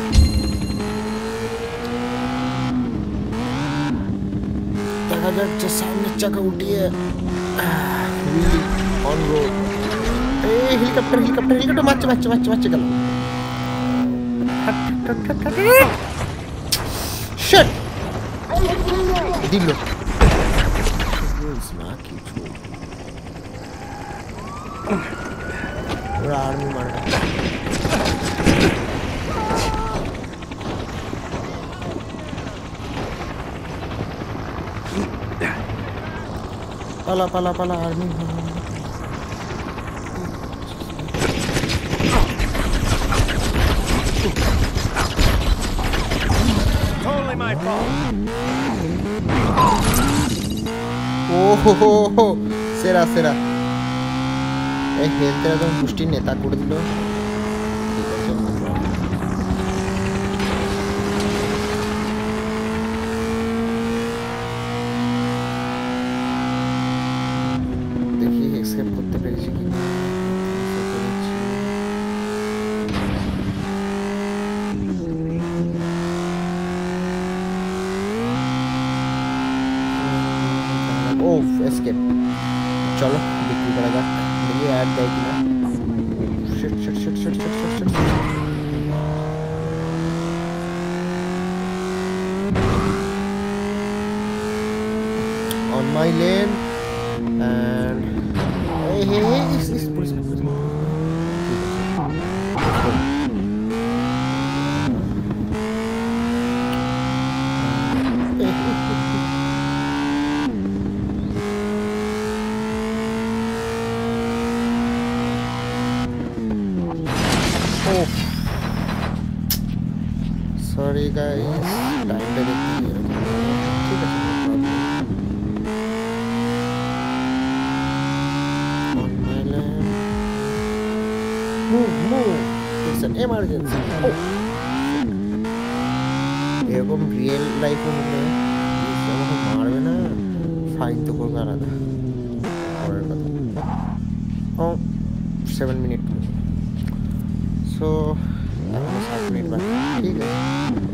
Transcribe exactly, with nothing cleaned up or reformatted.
দেখা যাচ্ছে সামনের চাকা উঠিয়ে অন রোড। এই হেলিকপ্টার হেলিকপ্টার হেলিকপ্টার মারছে মারছে মারছে মারছে গেল। শিট দিল না কিছু। ওরা আর্মি মারে পালা পালা পালা আর্মি ও হো হো সেরা সেরা এই হেলথের একদম পুষ্টির নেতা করে দিল। দেখি এসকেপ করতে পেরেছি কি না। ও এসকেপ চলো বিক্রি করা যাক। দেখি অ্যাড দেয় কিনা। Shit shit shit shit shit shit shit on my lane and hey hey hey this is police police oh sorry guys time টা দেখি ঠিক আছে on my lane move move it's an emergency oh এরকম real লাইফে হলে আমাকে মারবে না ফাইন তো করবে আলাদা পরের কথা। ও সেভেন মিনিট সো সাত মিনিট বাকি ঠিক আছে।